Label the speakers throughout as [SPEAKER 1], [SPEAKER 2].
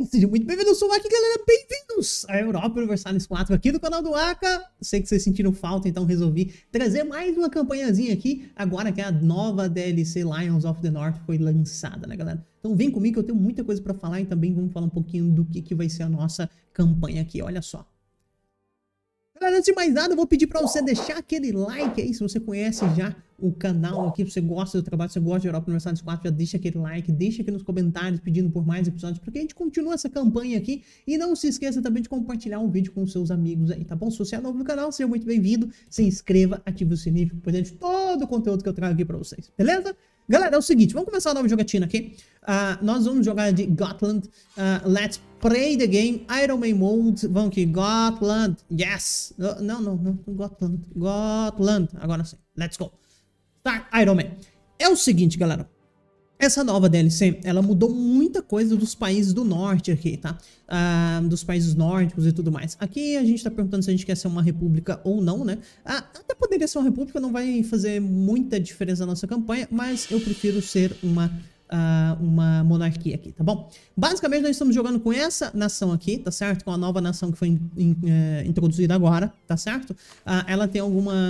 [SPEAKER 1] Seja muito bem-vindo, eu sou o Aki, galera, bem-vindos à Europa Universalis 4 aqui do canal do Aka. Sei que vocês sentiram falta, então resolvi trazer mais uma campanhazinha aqui, agora que a nova DLC Lions of the North foi lançada, né, galera? Então vem comigo que eu tenho muita coisa pra falar e também vamos falar um pouquinho do que vai ser a nossa campanha aqui, olha só. Galera, antes de mais nada, eu vou pedir pra você deixar aquele like aí, se você conhece já o canal aqui, se você gosta do trabalho, se você gosta de Europa Universalis 4, já deixa aquele like, deixa aqui nos comentários pedindo por mais episódios, para que a gente continue essa campanha aqui. E não se esqueça também de compartilhar o vídeo com os seus amigos aí, tá bom? Se você é novo no canal, seja muito bem-vindo, se inscreva, ative o sininho, fique por dentro de todo o conteúdo que eu trago aqui pra vocês, beleza? Galera, é o seguinte, vamos começar a nova jogatina aqui. Nós vamos jogar de Gotland. Let's play the game. Iron Man Mode. Vamos aqui, Gotland. Yes. Não. Gotland. Agora sim. Let's go. Start Iron Man. É o seguinte, galera. Essa nova DLC, ela mudou muita coisa dos países do norte aqui, tá? Dos países nórdicos e tudo mais. Aqui a gente tá perguntando se a gente quer ser uma república ou não, né? Até poderia ser uma república, não vai fazer muita diferença na nossa campanha, mas eu prefiro ser uma monarquia aqui, tá bom? Basicamente nós estamos jogando com essa nação aqui, tá certo? Com a nova nação que foi introduzida agora, tá certo? Ela tem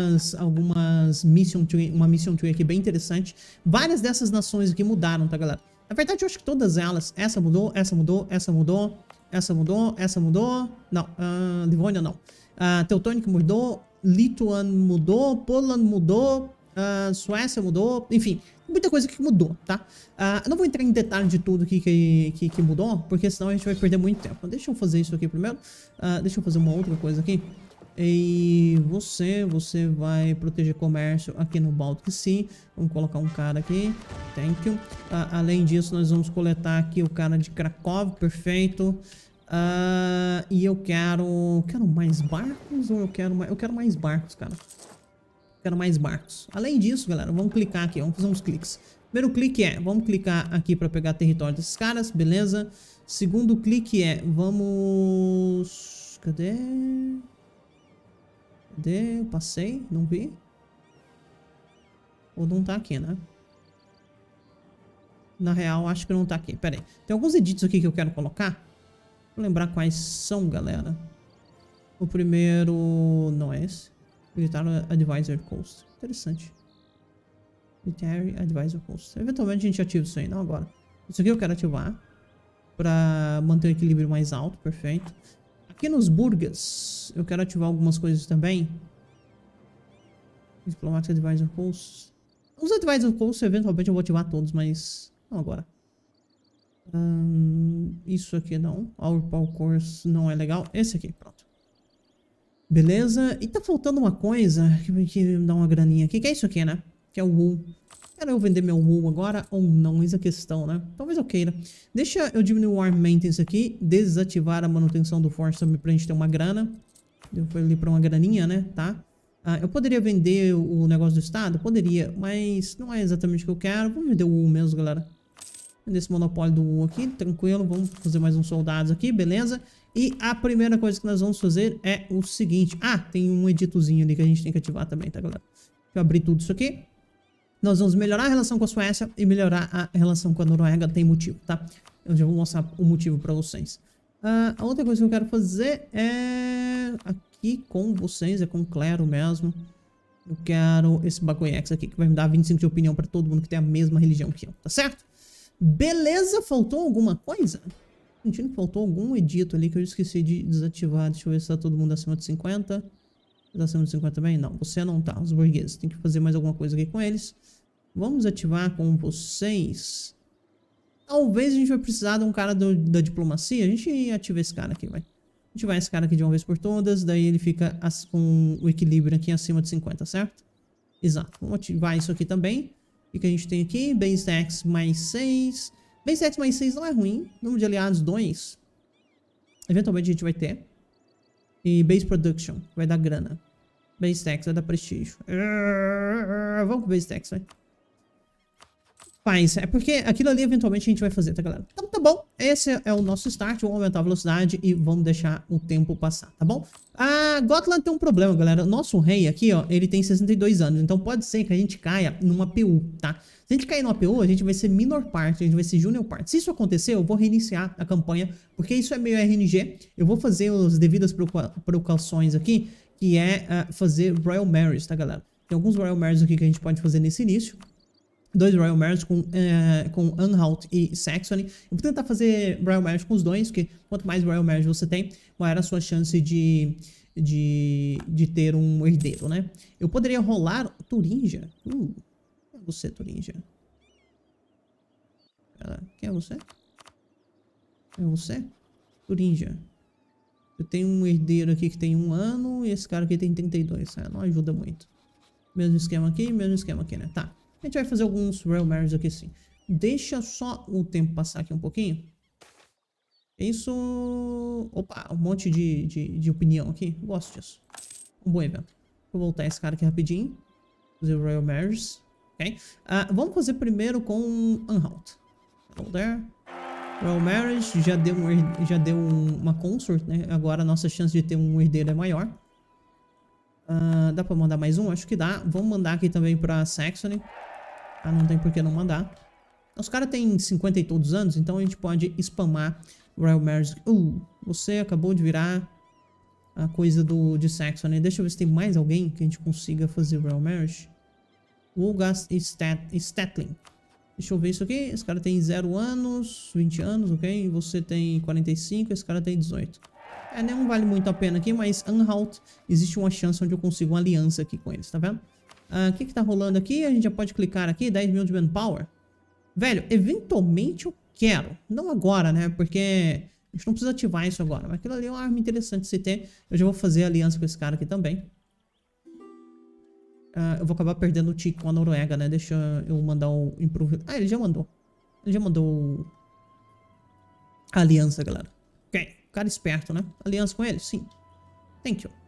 [SPEAKER 1] algumas mission tree, uma mission tree aqui bem interessante. Várias dessas nações aqui mudaram, tá, galera? Na verdade eu acho que todas elas, essa mudou, essa mudou, essa mudou, essa mudou, essa mudou, não, Livônia não. Teutônica mudou, Lituânia mudou, Poland mudou, Suécia mudou, enfim, muita coisa que mudou, tá? Eu não vou entrar em detalhe de tudo que mudou, porque senão a gente vai perder muito tempo. Deixa eu fazer isso aqui primeiro. Deixa eu fazer uma outra coisa aqui. E você vai proteger comércio aqui no Baltic Sea. Vamos colocar um cara aqui. Thank you. Além disso, nós vamos coletar aqui o cara de Krakow. Perfeito. E eu quero mais barcos ou eu quero mais barcos, cara. Quero mais barcos. Além disso, galera, vamos clicar aqui, vamos fazer uns cliques. Primeiro clique vamos clicar aqui para pegar território desses caras, beleza? Segundo clique vamos... Cadê? Eu passei, não vi. Ou não tá aqui, né? Na real, acho que não tá aqui. Pera aí. Tem alguns edits aqui que eu quero colocar. Vou lembrar quais são, galera. O primeiro não é esse. Military Advisor Coast. Interessante. Military Advisor Coast. Eventualmente a gente ativa isso aí, não agora. Isso aqui eu quero ativar para manter o equilíbrio mais alto, perfeito. Aqui nos Burgas eu quero ativar algumas coisas também. Diplomatic Advisor Coast. Os Advisor Coast eventualmente eu vou ativar todos, mas não agora. Isso aqui não. Our Power Course não é legal. Esse aqui, pronto. Beleza, e tá faltando uma coisa que me dá uma graninha aqui, que é isso aqui, né? Que é o wool. Quero eu vender meu wool agora ou não? Eis a questão, né? Talvez eu queira. Deixa eu diminuir o Arm Maintenance aqui, desativar a manutenção do Force também pra gente ter uma grana. Deu ali pra uma graninha, né? Tá? Eu poderia vender o negócio do estado? Poderia, mas não é exatamente o que eu quero. Vamos vender o wool mesmo, galera. Vender esse monopólio do wool aqui, tranquilo. Vamos fazer mais uns soldados aqui, beleza? E a primeira coisa que nós vamos fazer é o seguinte. Tem um editozinho ali que a gente tem que ativar também, tá, galera? Deixa eu abrir tudo isso aqui. Nós vamos melhorar a relação com a Suécia e melhorar a relação com a Noruega. Tem motivo, tá? Eu já vou mostrar o motivo pra vocês. A outra coisa que eu quero fazer é... Aqui com vocês, é com o clero mesmo. Eu quero esse Bagoyex aqui, que vai me dar 25 de opinião pra todo mundo que tem a mesma religião que eu, tá certo? Beleza? Faltou alguma coisa? Sentindo que faltou algum edito ali que eu esqueci de desativar. Deixa eu ver se tá todo mundo acima de 50. Tá acima de 50 também? Não, você não tá. Os burgueses. Tem que fazer mais alguma coisa aqui com eles. Vamos ativar com vocês. Talvez a gente vai precisar de um cara da diplomacia. A gente ativa esse cara aqui, vai. Ativar esse cara aqui de uma vez por todas. Daí ele fica com o equilíbrio aqui acima de 50, certo? Exato. Vamos ativar isso aqui também. O que a gente tem aqui? Base Tax mais 6. Base Tax mais 6 não é ruim. Número de aliados 2. Eventualmente a gente vai ter. E Base Production vai dar grana. Base Tax vai dar prestígio. Vamos com Base Tax, vai. Faz, é porque aquilo ali eventualmente a gente vai fazer, tá, galera? Então tá bom, esse é o nosso start, vamos aumentar a velocidade e vamos deixar o tempo passar, tá bom? A Gotland tem um problema, galera, o nosso rei aqui, ó, ele tem 62 anos, então pode ser que a gente caia numa PU, tá? Se a gente cair numa PU, a gente vai ser Minor Part, a gente vai ser Junior Part. Se isso acontecer, eu vou reiniciar a campanha, porque isso é meio RNG, eu vou fazer as devidas precauções aqui, que é fazer Royal Marriage, tá, galera? Tem alguns Royal Marriage aqui que a gente pode fazer nesse início. 2 Royal Marriage com Anhalt e Saxony. Eu vou tentar fazer Royal Marriage com os dois, porque quanto mais Royal Marriage você tem, maior a sua chance de ter um herdeiro, né? Eu poderia rolar Turingia. Quem é você, Turingia? Quem é você? Quem é você? Turingia. Eu tenho um herdeiro aqui que tem 1 ano e esse cara aqui tem 32. Não ajuda muito. Mesmo esquema aqui, né? Tá. A gente vai fazer alguns Royal Marriage aqui sim. Deixa só o tempo passar aqui um pouquinho. Isso... Opa, um monte de opinião aqui. Gosto disso. Um bom evento. Vou voltar esse cara aqui rapidinho. Fazer o Royal Marriage. Ok? Vamos fazer primeiro com Anhalt. Hello there. Royal Marriage já deu uma consort, né? Agora a nossa chance de ter um herdeiro é maior. Dá pra mandar mais um? Acho que dá. Vamos mandar aqui também pra Saxony. Não tem por que não mandar. Os caras têm 50 e todos anos, então a gente pode spamar Royal Marriage. Você acabou de virar a coisa de Saxony. Deixa eu ver se tem mais alguém que a gente consiga fazer Royal Marriage. Wolgast e Statling. Deixa eu ver isso aqui. Esse cara tem 0 anos, 20 anos, ok? Você tem 45, esse cara tem 18. Não vale muito a pena aqui, mas Anhalt, existe uma chance onde eu consigo uma aliança aqui com eles, tá vendo? O que tá rolando aqui? A gente já pode clicar aqui, 10 mil de manpower. Velho, eventualmente eu quero. Não agora, né? Porque a gente não precisa ativar isso agora. Mas aquilo ali é uma arma interessante de se ter. Eu já vou fazer aliança com esse cara aqui também. Eu vou acabar perdendo o tique com a Noruega, né? Deixa eu mandar o improve. Ele já mandou. Ele já mandou a aliança, galera. Ok. Cara esperto, né? Aliança com ele? Sim. Thank you.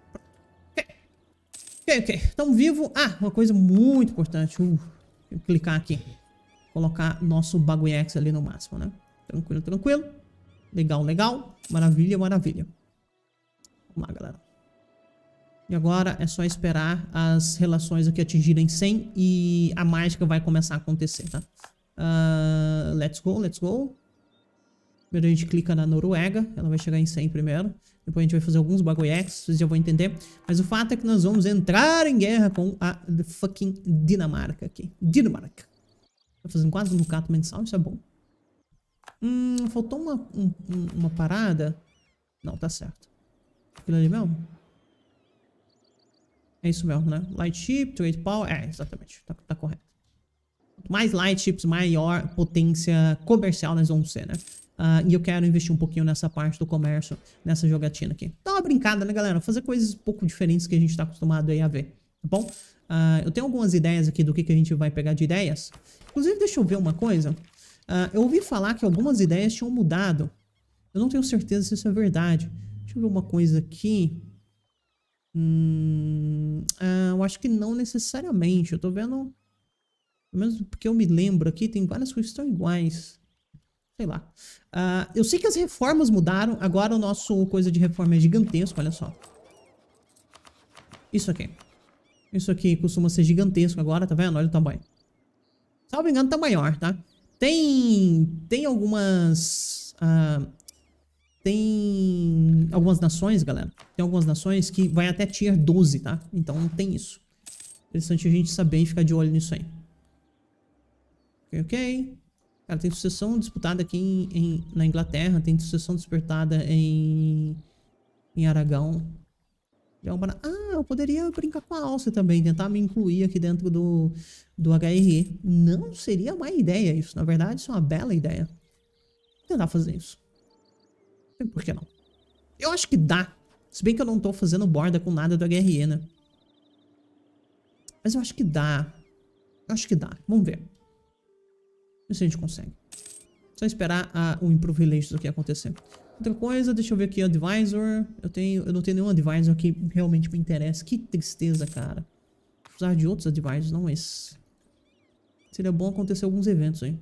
[SPEAKER 1] Ok. Estamos vivos. Uma coisa muito importante. Tenho que clicar aqui. Colocar nosso Baguiex ali no máximo, né? Tranquilo. Legal. Maravilha. Vamos lá, galera. E agora é só esperar as relações aqui atingirem 100 e a mágica vai começar a acontecer, tá? Let's go. Primeiro a gente clica na Noruega, ela vai chegar em 100 primeiro. Depois a gente vai fazer alguns Baguiex, vocês já vão entender. Mas o fato é que nós vamos entrar em guerra com a fucking Dinamarca aqui. Tá fazendo quase um ducato mensal, isso é bom. Faltou uma parada. Não, tá certo. Aquilo ali mesmo? É isso mesmo, né? Light ship, trade power. Exatamente. Tá correto. Quanto mais light ships, maior potência comercial nós vamos ser, né? E eu quero investir um pouquinho nessa parte do comércio, nessa jogatina aqui. Dá uma brincada, né, galera? Fazer coisas um pouco diferentes que a gente tá acostumado aí a ver, tá bom? Eu tenho algumas ideias aqui do que a gente vai pegar de ideias. Inclusive, deixa eu ver uma coisa. Eu ouvi falar que algumas ideias tinham mudado. Eu não tenho certeza se isso é verdade. Deixa eu ver uma coisa aqui. Eu acho que não necessariamente. Eu tô vendo... Pelo menos porque eu me lembro aqui, tem várias coisas que estão iguais. Sei lá. Eu sei que as reformas mudaram. Agora o nosso coisa de reforma é gigantesco, olha só. Isso aqui costuma ser gigantesco agora, tá vendo? Olha o tamanho. Se não me engano, tá maior, tá? Tem algumas... tem algumas nações, galera. Tem algumas nações que vai até tier 12, tá? Então tem isso. Interessante a gente saber e ficar de olho nisso aí. Ok. Cara, tem sucessão disputada aqui na Inglaterra. Tem sucessão disputada em Aragão. Eu poderia brincar com a Áustria também. Tentar me incluir aqui dentro do HRE. Não seria má ideia isso. Na verdade, isso é uma bela ideia. Vou tentar fazer isso. Não sei por que não. Eu acho que dá. Se bem que eu não tô fazendo borda com nada do HRE, né? Mas eu acho que dá. Vamos ver. Ver se a gente consegue. Só esperar o Improve Relations aqui acontecer. Outra coisa, deixa eu ver aqui, Advisor. Eu não tenho nenhum Advisor que realmente me interessa. Que tristeza, cara. Vou precisar de outros Advisors, não esse. Seria bom acontecer alguns eventos aí.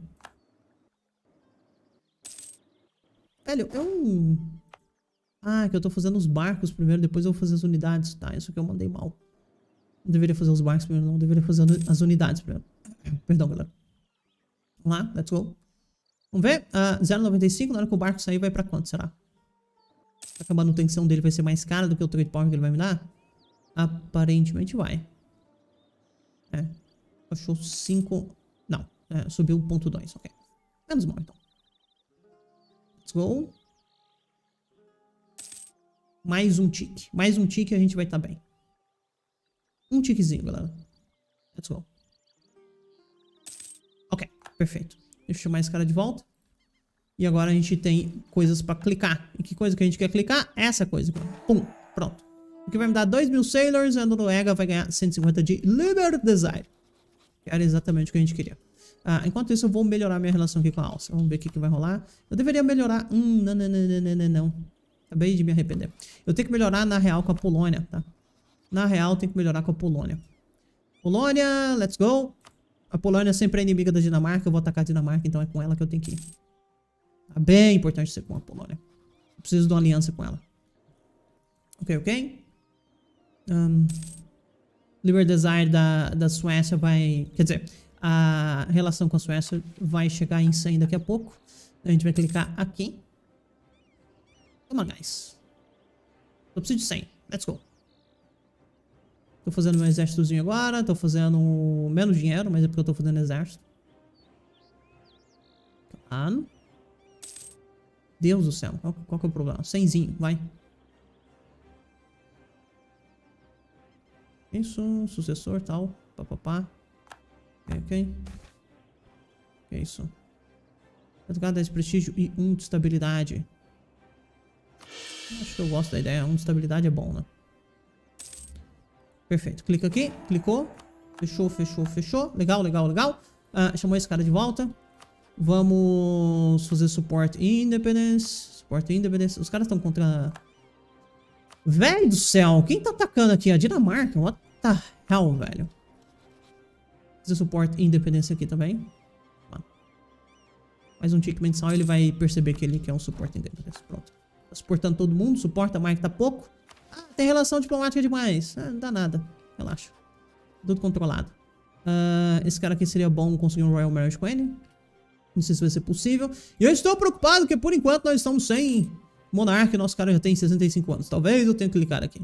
[SPEAKER 1] Velho, eu... Ah, que eu tô fazendo os barcos primeiro, depois eu vou fazer as unidades. Tá, isso que eu mandei mal. Não deveria fazer os barcos primeiro, não. Eu deveria fazer as unidades primeiro. Perdão, galera. Vamos lá, let's go. Vamos ver. 0,95, na hora que o barco sair, vai pra quanto, será? Será que a manutenção dele vai ser mais cara do que o trade power que ele vai me dar? Aparentemente vai. É. Achou 5... Não, subiu 0,2, ok. Menos mal, então. Let's go. Mais um tique. Mais um tique e a gente vai estar bem. Um tiquezinho, galera. Let's go. Ok, perfeito. Deixa eu chamar esse cara de volta. E agora a gente tem coisas pra clicar. E que coisa que a gente quer clicar? Essa coisa. Pum, pronto. O que vai me dar 2.000 Sailors, a Noruega vai ganhar 150 de Liber Desire. Que era exatamente o que a gente queria. Enquanto isso, eu vou melhorar minha relação aqui com a Áustria. Vamos ver o que vai rolar. Eu deveria melhorar... Não. Acabei de me arrepender. Eu tenho que melhorar na real com a Polônia, tá? Na real, tem que melhorar com a Polônia. Polônia, let's go. A Polônia sempre é inimiga da Dinamarca. Eu vou atacar a Dinamarca, então é com ela que eu tenho que ir. Tá bem importante ser com a Polônia. Eu preciso de uma aliança com ela. Ok. Liber Desire da Suécia vai... Quer dizer, a relação com a Suécia vai chegar em 100 daqui a pouco. A gente vai clicar aqui. Toma, guys. Eu preciso de 100. Let's go. Tô fazendo meu exércitozinho agora. Tô fazendo menos dinheiro, mas é porque eu tô fazendo exército. Claro. Deus do céu. Qual que é o problema? 100zinho, vai. Isso, sucessor, tal. Papapá. Ok. Que é isso? Vai tocar 10 de prestígio e 1 de estabilidade. Acho que eu gosto da ideia. 1 de estabilidade é bom, né? Perfeito. Clica aqui. Clicou. Fechou. Legal. Chamou esse cara de volta. Vamos fazer suporte e independence. Os caras estão contra... Velho do céu. Quem tá atacando aqui? A Dinamarca? What the hell, velho? Fazer suporte e independência aqui também. Mais um tique mensal. Ele vai perceber que ele quer um suporte e independência. Pronto. Tá suportando todo mundo. Suporta mais que tá pouco. Tem relação diplomática demais. Não dá nada. Relaxa. Tudo controlado. Esse cara aqui seria bom conseguir um Royal Marriage com ele. Não sei se vai ser possível. E eu estou preocupado porque por enquanto nós estamos sem monarca. Nosso cara já tem 65 anos. Talvez eu tenha que clicar aqui.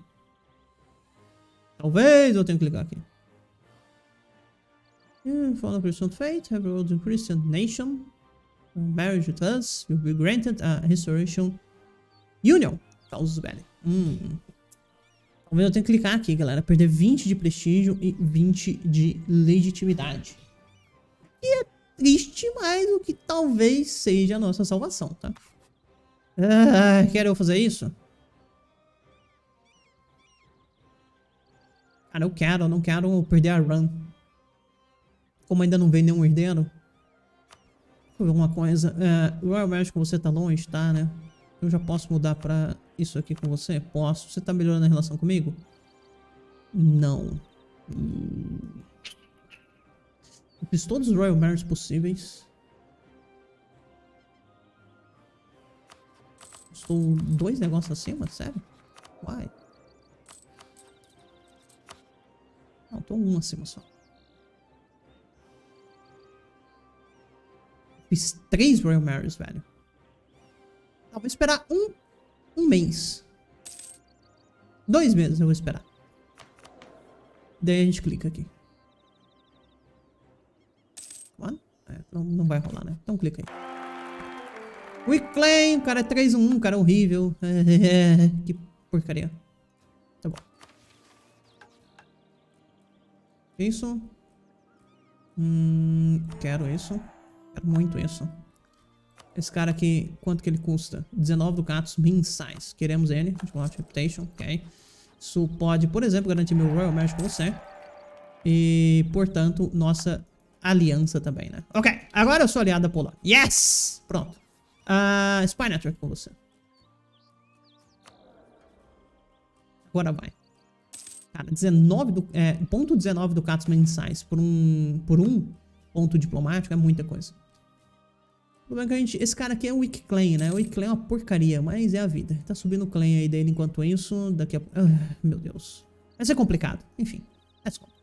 [SPEAKER 1] Follow Christian fate. Have a world in Christian nation. Marriage with us will be granted a restoration union. Caos velho. Talvez eu tenha que clicar aqui, galera. Perder 20 de prestígio e 20 de legitimidade. E é triste, mas o que talvez seja a nossa salvação, tá? Quero eu fazer isso? Cara, eu não quero perder a run. Como ainda não veio nenhum herdeiro. Deixa eu ver uma coisa. Royal Marriage com você tá longe, tá, né? Eu já posso mudar pra isso aqui com você? Posso. Você tá melhorando a relação comigo? Não. Eu fiz todos os Royal Marriages possíveis. Estou 2 negócios acima? Sério? Why? Não, tô 1 acima só. Fiz 3 Royal Marriages, velho. Vou esperar um mês. 2 meses eu vou esperar. Daí a gente clica aqui. Não vai rolar, né? Então clica aí. We claim, o cara é 3-1, o cara é horrível. Que porcaria. Tá bom. Isso. Quero isso. Quero muito isso. Esse cara aqui, quanto que ele custa? 19 ducatos mensais. Queremos ele. Reputation, ok. Isso pode, por exemplo, garantir meu Royal Marriage com você. E, portanto, nossa aliança também, né? Ok, agora eu sou aliado da Polônia. Yes! Pronto. Spy Network com você. Agora vai. Cara, 19 ducatos mensais por um ponto diplomático, é muita coisa. O problema é que esse cara aqui é o Weak Clan, né? O Weak Clan é uma porcaria, mas é a vida. Tá subindo o clã aí dele enquanto isso, daqui a... meu Deus. Vai ser complicado. Enfim, let's go.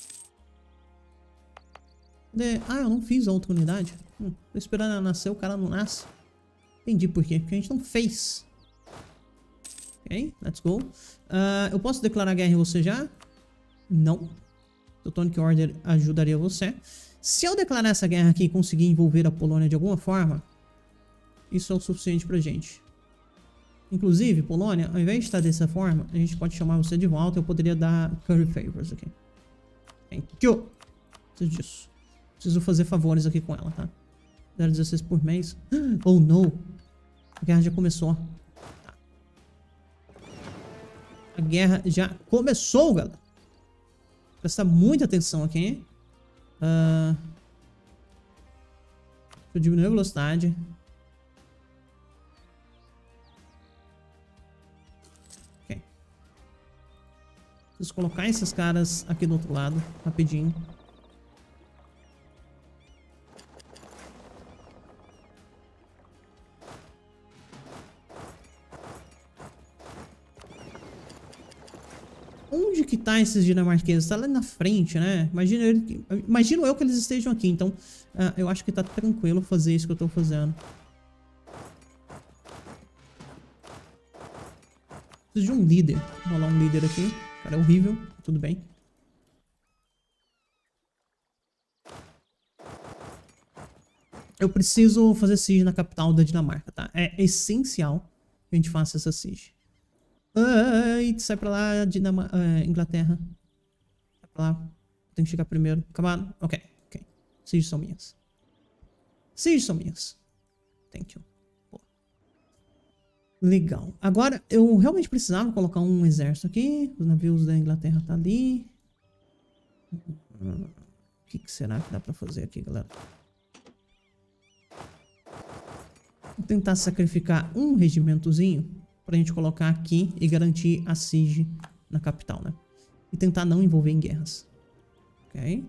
[SPEAKER 1] Eu não fiz a outra unidade. Tô esperando ela nascer, o cara não nasce. Entendi por quê. Porque a gente não fez. Ok, let's go. Eu posso declarar guerra em você já? Não. Teutonic Order ajudaria você. Se eu declarar essa guerra aqui e conseguir envolver a Polônia de alguma forma, isso é o suficiente pra gente. Inclusive, Polônia, ao invés de estar dessa forma, a gente pode chamar você de volta. Eu poderia dar Curry Favors aqui. Thank you. Preciso disso. Preciso fazer favores aqui com ela, tá? 0,16 por mês. Oh, não. A guerra já começou. Tá. A guerra já começou, galera. Presta muita atenção aqui, hein? Deixa eu diminuir a velocidade. Ok. Preciso colocar esses caras aqui do outro lado, rapidinho. Onde que tá esses dinamarqueses? Tá lá na frente, né? Imagino eu que eles estejam aqui. Então, eu acho que tá tranquilo fazer isso que eu tô fazendo. Preciso de um líder. Vou rolar um líder aqui. O cara é horrível. Tudo bem. Eu preciso fazer siege na capital da Dinamarca, tá? É essencial que a gente faça essa siege. Sai pra lá, Inglaterra. Sai pra lá. Tenho que chegar primeiro. Acabado? Ok. Siege são minhas. Siege são minhas. Thank you. Pô. Legal. Agora, eu realmente precisava colocar um exército aqui. Os navios da Inglaterra tá ali. O que será que dá pra fazer aqui, galera? Vou tentar sacrificar um regimentozinho pra gente colocar aqui e garantir a siege na capital, né? E tentar não envolver em guerras. Ok.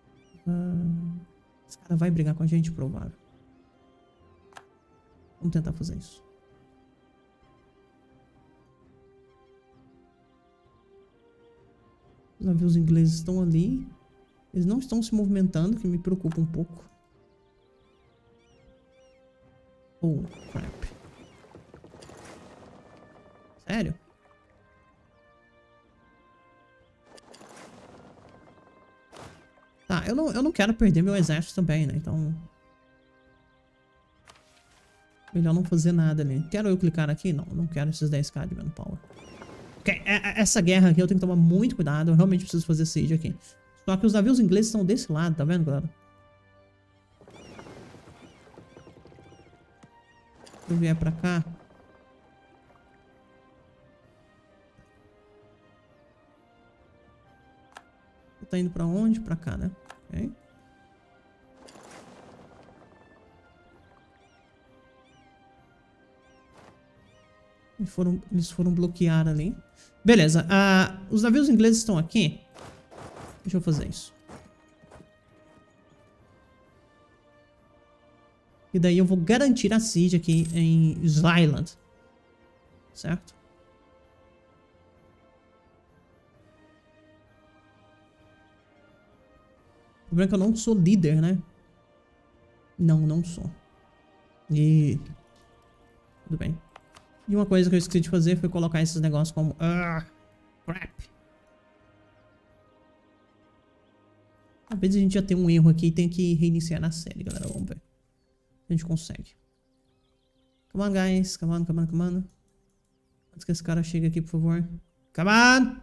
[SPEAKER 1] Esse cara vai brigar com a gente, provável. Vamos tentar fazer isso. Os navios ingleses estão ali. Eles não estão se movimentando, que me preocupa um pouco. Oh, crap. Sério? Tá, eu não quero perder meu exército também, né? Então... melhor não fazer nada ali. Quero eu clicar aqui? Não quero esses 10k de manpower. Ok, essa guerra aqui eu tenho que tomar muito cuidado. Eu realmente preciso fazer siege aqui. Só que os navios ingleses estão desse lado, tá vendo, galera? Se eu vier pra cá... tá indo pra onde? Pra cá, né? Ok. Eles foram bloquear ali. Beleza. Os navios ingleses estão aqui. Deixa eu fazer isso. E daí eu vou garantir a siege aqui em Island. Certo? O problema é que eu não sou líder, né? Não sou. E... tudo bem. E uma coisa que eu esqueci de fazer foi colocar esses negócios como... crap. Talvez a gente já tenha um erro aqui e tenha que reiniciar na série, galera. Vamos ver. A gente consegue. Come on, guys. Come on. Antes que esse cara chegue aqui, por favor. Come on!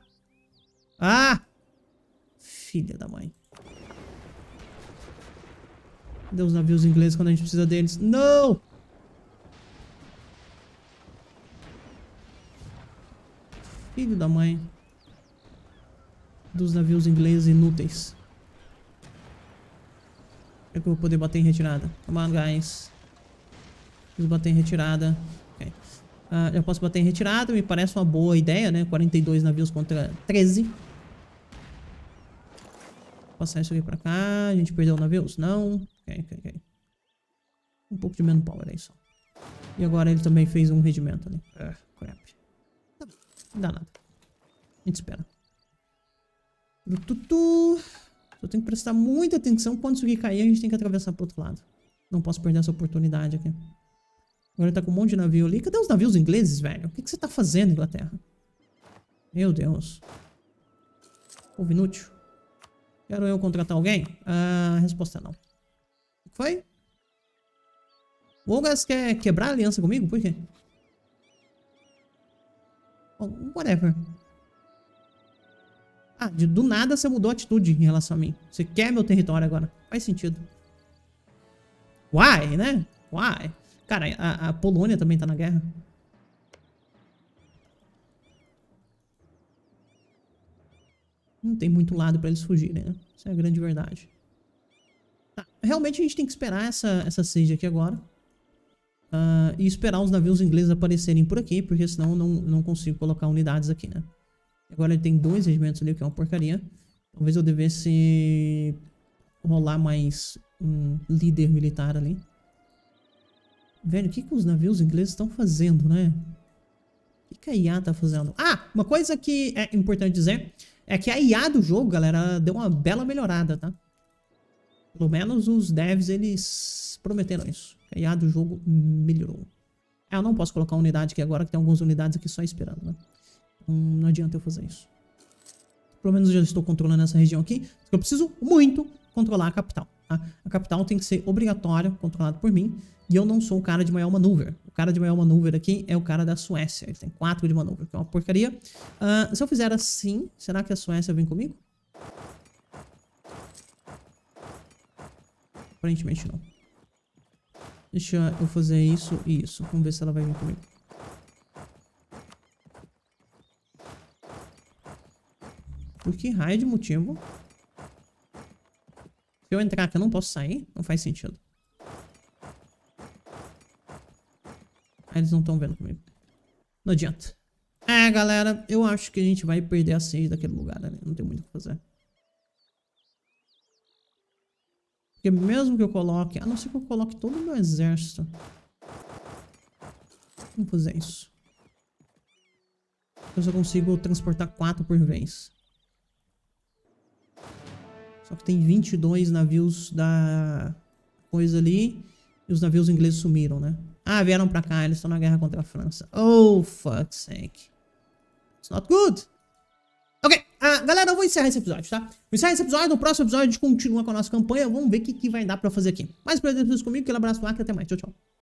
[SPEAKER 1] Filha da mãe. Cadê os navios ingleses quando a gente precisa deles? Não! Filho da mãe. Dos navios ingleses inúteis. É que eu vou poder bater em retirada. Come on, guys. Preciso bater em retirada. Ok. Eu posso bater em retirada. Me parece uma boa ideia, né? 42 navios contra 13. passar isso aqui pra cá. A gente perdeu navios? Não. Ok. Um pouco de manpower aí só. E agora ele também fez um regimento ali. Crap. Tá bom. Não dá nada. A gente espera. Eu tenho que prestar muita atenção. Quando isso aqui cair, a gente tem que atravessar pro outro lado. Não posso perder essa oportunidade aqui. Agora ele tá com um monte de navio ali. Cadê os navios ingleses, velho? O que você tá fazendo, Inglaterra? Meu Deus. Povo inútil. Quero eu contratar alguém? A resposta é não. O que foi? O Olgas quer quebrar a aliança comigo? Por quê? Oh, whatever. Ah, do nada você mudou a atitude em relação a mim. Você quer meu território agora. Faz sentido. Why, né? Why? Cara, a Polônia também tá na guerra. Não tem muito lado pra eles fugirem, né? Essa é a grande verdade. Tá, realmente a gente tem que esperar essa siege aqui agora. E esperar os navios ingleses aparecerem por aqui, porque senão eu não consigo colocar unidades aqui, né? Agora ele tem 2 regimentos ali, o que é uma porcaria. Talvez eu devesse rolar mais um líder militar ali. Velho, o que os navios ingleses estão fazendo, né? O que a IA tá fazendo? Ah, uma coisa que é importante dizer é que a IA do jogo, galera, deu uma bela melhorada, tá? Pelo menos os devs, eles prometeram isso. A IA do jogo melhorou. Eu não posso colocar unidade aqui agora, que tem algumas unidades aqui só esperando, né? Não adianta eu fazer isso. Pelo menos eu já estou controlando essa região aqui. Eu preciso muito controlar a capital, tá? A capital tem que ser obrigatória, controlada por mim. E eu não sou o cara de maior maneuver. O cara de maior maneuver aqui é o cara da Suécia. Ele tem 4 de maneuver, que é uma porcaria. Se eu fizer assim, será que a Suécia vem comigo? Aparentemente não. Deixa eu fazer isso e isso. Vamos ver se ela vai vir comigo. Por que raio de motivo? Se eu entrar aqui eu não posso sair? Não faz sentido. Eles não estão vendo comigo. Não adianta. Galera, eu acho que a gente vai perder a siege daquele lugar, né? Não tem muito o que fazer. Porque mesmo que eu coloque... A não ser que eu coloque todo o meu exército. Vamos fazer isso. Eu só consigo transportar 4 por vez. Só que tem 22 navios da coisa ali. E os navios ingleses sumiram, né? Vieram pra cá, eles estão na guerra contra a França. Oh, fuck's sake. It's not good. Ok, galera, eu vou encerrar esse episódio, tá? Vou encerrar esse episódio, no próximo episódio a gente continua com a nossa campanha. Vamos ver o que vai dar pra fazer aqui. Mais prazer comigo, aquele abraço lá, que até mais. Tchau, tchau.